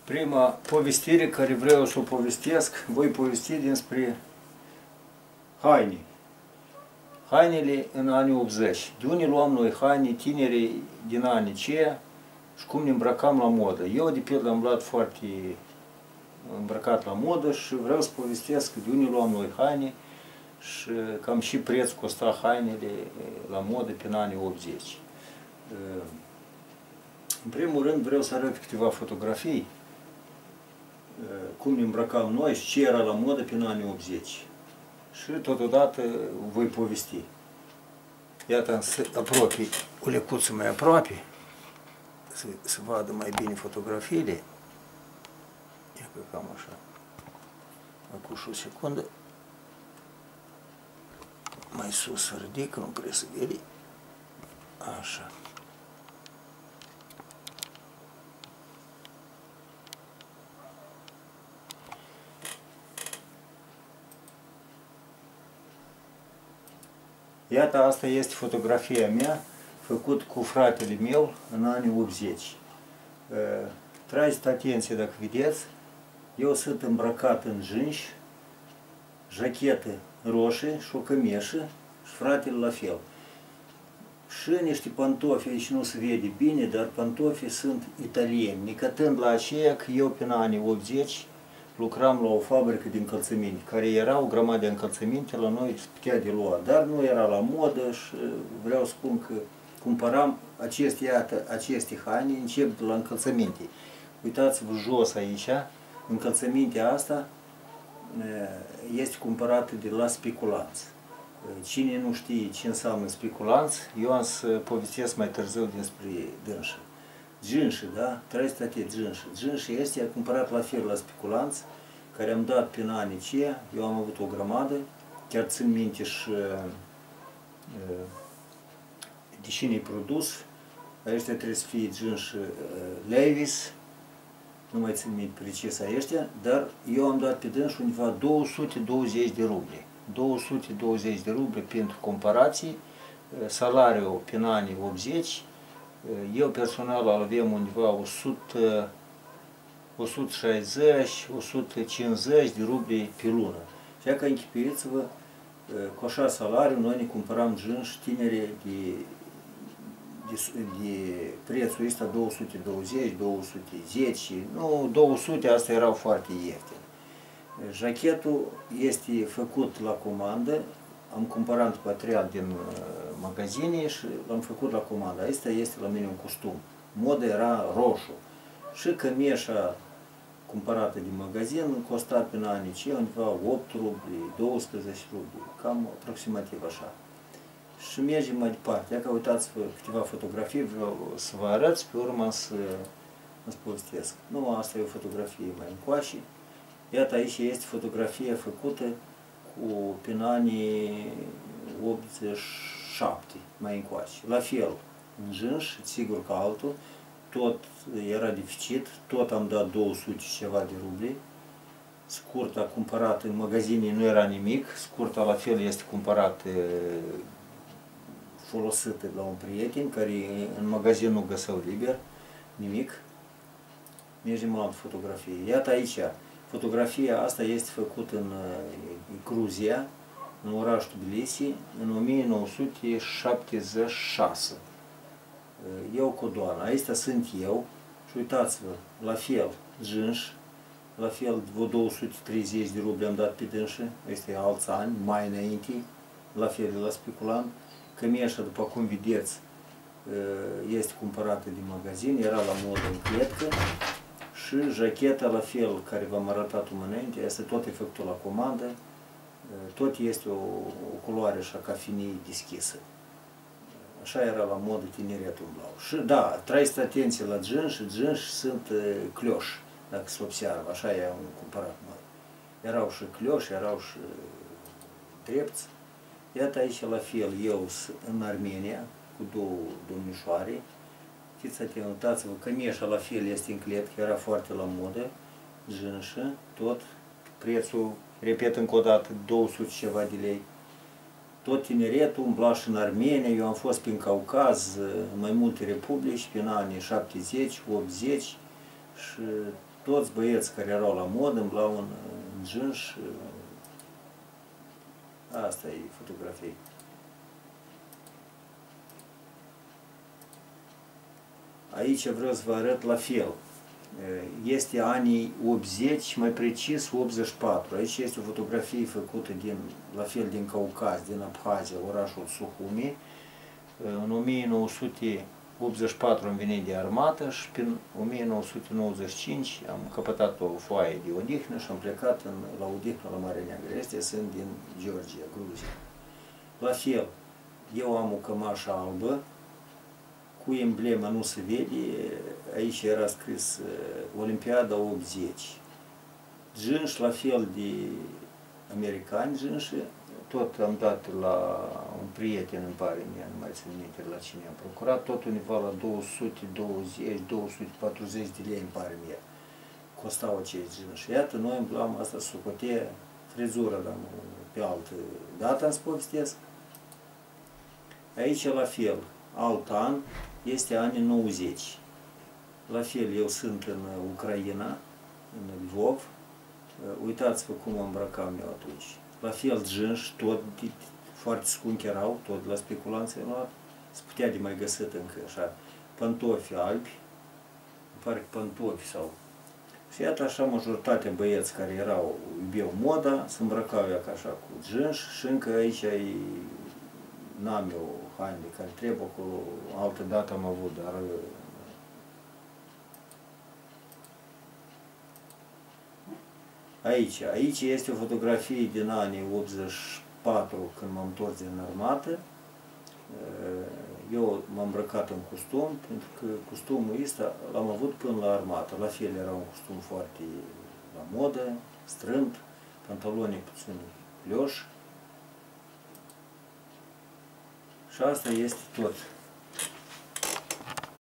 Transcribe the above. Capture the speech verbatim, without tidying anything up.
Prima povestire care vreau să o povestesc, voi povesti despre haine. Hainele în anii optzeci. De unde luam noi haine tineri din anii aceia și cum ne îmbrăcam la modă. Eu, de pildă, am luat foarte îmbrăcat la modă și vreau să povestesc de unde luam noi haine și cam și preț costa hainele la modă prin anii optzeci. În primul rând vreau să arăt câteva fotografii cum ne îmbrăcam noi și ce era la modă prin anii optzeci. Și totodată voi povesti. Iată, am să apropii ulecuțul mai aproape, să, să vadă mai bine fotografiile. Ia că cam așa. Acum și o secundă. Mai sus să ridic, nu prea să vede. Așa. Iată, asta este fotografia mea, făcut cu fratele meu în anii optzeci. Trageți atenție dacă vedeți, eu sunt îmbrăcat în jeans, jachetă roșie și o cămeșă și fratele la fel. Și niște pantofi, aici nu se vede bine, dar pantofii sunt italieni, necătând la aceea că eu prin anii optzeci lucram la o fabrică de încălțăminte, care era o grămadă de încălțăminte la noi, se putea de lua, dar nu era la modă și vreau să spun că cumpăram aceste, iată, aceste haine, încep de la încălțăminte. Uitați-vă jos aici, încălțămintea asta este cumpărată de la speculanți. Cine nu știe ce înseamnă speculanți, eu am să povestesc mai târziu despre dânsă. Ginși, da? Trăiți toate ginși. Ginși este cumpărat la fel la speculanți, care am dat prin anii aceia, eu am avut o grămadă, chiar țin minte și de cine-i produs. Aici trebuie să fie ginși Levi's, nu mai țin minte precis ăștia, dar eu am dat pe dânși undeva două sute douăzeci de ruble. două sute douăzeci de ruble pentru comparații, salariul prin anii optzeci, eu personal aveam undeva o sută, o sută șaizeci, o sută cincizeci de ruble pe lună. Și că închipuiți-vă, cu așa salariu noi ne cumpăram jeans tinere de, de, de prețul ăsta două sute douăzeci, două sute zece, nu, două sute, asta erau foarte ieftine. Jachetul este făcut la comandă, am cumpărat material din magazine și l-am făcut la comandă. Asta este la mine un costum. Moda era roșu. Și cămeșa cumpărată din magazin costa prin anii aceia undeva opt ruble, douăsprezece ruble, cam aproximativ așa. Și mergem mai departe. Dacă uitați-vă câteva fotografii, vreau să vă arăt, pe urmă să vă povestesc. Nu, asta e o fotografie mai încoace. Iată, aici este fotografia făcută cu prin anii optzeci și șapte, mai încoace. La fel, în jeans, sigur că altul, tot era deficit, tot am dat două sute ceva de ruble. Scurta cumpărată în magazine nu era nimic, scurta la fel este cumpărată, folosită la un prieten, care în magazin nu găseau liber nimic. Mergem la altă fotografie. Iată aici. Fotografia asta este făcută în Gruzia, în orașul Tbilisi, în o mie nouă sute șaptezeci și șase. Eu cu doamna, aici sunt eu și uitați-vă, la fel, jeans, la fel, vreo două sute treizeci de ruble am dat pe dânsă, este alți ani, mai înainte, la fel de la speculant. Cămeșa, după cum vedeți, este cumpărată din magazin, era la modă în cletcă. Și jacheta la fel, care v-am arătat înainte, este tot e făcută la comandă, tot este o, o culoare așa cafenii deschisă. Așa era la modă tineretul blau. Și da, trăiți atenție la jeans și jeans sunt clioși, dacă se observă, așa i-am cumpărat noi. Erau și clioși, erau și drepți. Iată aici la fel, eu în Armenia, cu două domnișoare. Știți, uitați-vă, cămeșa la fel este în cletcă, era foarte la modă, jeansă, tot, prețul, repet încă o dată, două sute ceva de lei. Tot tineretul umbla și în Armenia, eu am fost prin Caucaz, în mai multe republici, prin anii șaptezeci, optzeci și toți băieți care erau la mod îmblau în, în jeans. Asta e fotografie. Aici vreau să vă arăt la fel. Este anii optzeci, mai precis optzeci și patru. Aici este o fotografie făcută din, la fel din Caucaz, din Abhazia, orașul Suhumi. În o mie nouă sute optzeci și patru am venit de armată și prin o mie nouă sute nouăzeci și cinci am căpătat o foaie de odihnă și am plecat în, la odihnă la Marea Neagră. Astea sunt din Georgia, Gruzia. La fel, eu am o cămașă albă, cu emblema nu se vede, aici era scris Olimpiada optzeci. Jeans la fel de americani, jeans, tot am dat la un prieten, îmi pare mie, nu mai țin minte la cine am procurat, tot undeva la două sute douăzeci - două sute patruzeci de lei, îmi pare mie, costau acești jeans. Și iată, noi îmblam asta socotea, frizură, dar pe altă dată îmi povestesc. Aici la fel, alt an, este anii nouăzeci. La fel, eu sunt în Ucraina, în Lvov. Uitați-vă cum îmbrăcam eu atunci. La fel, jeans, tot foarte scumpi erau, tot la speculanță luat. Se putea de mai găsit încă așa. Pantofi albi, îmi pare că pantofi sau... Și iată așa majoritatea băieți care erau, iubeau moda, se îmbrăcau eu ca așa cu jeans și încă aici n-am eu haine care trebuie acolo, altă dată am avut, dar aici, aici este o fotografie din anii optzeci și patru, când m-am întors din armată. Eu m-am îmbrăcat în costum, pentru că costumul ăsta l-am avut până la armată. La fel era un costum foarte la modă, strâmt, pantaloni puțin plioși. Și asta este tot.